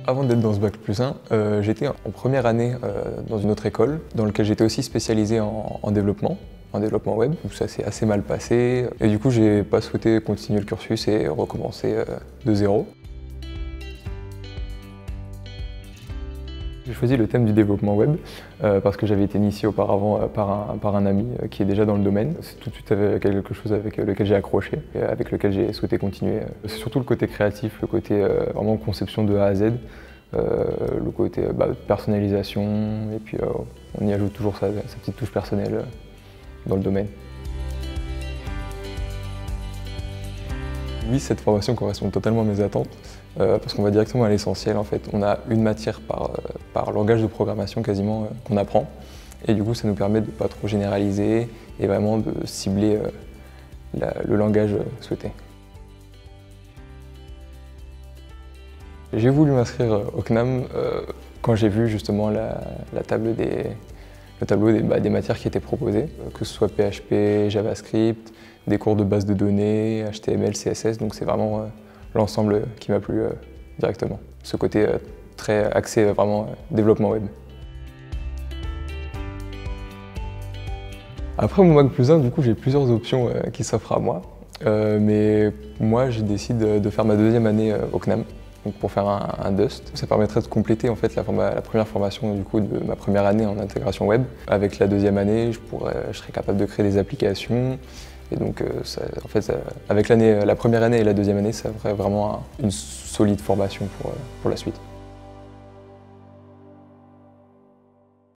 Avant d'être dans ce bac+1, j'étais en première année dans une autre école dans laquelle j'étais aussi spécialisé en développement web, où ça s'est assez mal passé. Et du coup, j'ai pas souhaité continuer le cursus et recommencer de zéro. J'ai choisi le thème du développement web parce que j'avais été initié auparavant par un ami qui est déjà dans le domaine. C'est tout de suite quelque chose avec lequel j'ai accroché et avec lequel j'ai souhaité continuer. C'est surtout le côté créatif, le côté vraiment conception de A à Z, le côté personnalisation, et puis on y ajoute toujours sa petite touche personnelle dans le domaine. Oui, cette formation correspond totalement à mes attentes, parce qu'on va directement à l'essentiel en fait. On a une matière par langage de programmation quasiment qu'on apprend, et du coup ça nous permet de ne pas trop généraliser et vraiment de cibler le langage souhaité. J'ai voulu m'inscrire au CNAM quand j'ai vu justement le tableau des matières qui étaient proposées, que ce soit PHP, JavaScript, des cours de base de données, HTML, CSS, donc c'est vraiment l'ensemble qui m'a plu directement. Ce côté très axé vraiment développement web. Après mon bac+1, du coup, j'ai plusieurs options qui s'offrent à moi, mais moi, je décide de faire ma deuxième année au CNAM. Donc pour faire un Dust. Ça permettrait de compléter en fait la première formation du coup, de ma première année en intégration web. Avec la deuxième année, je serais capable de créer des applications. Et donc avec la première année et la deuxième année, ça ferait vraiment une solide formation pour la suite.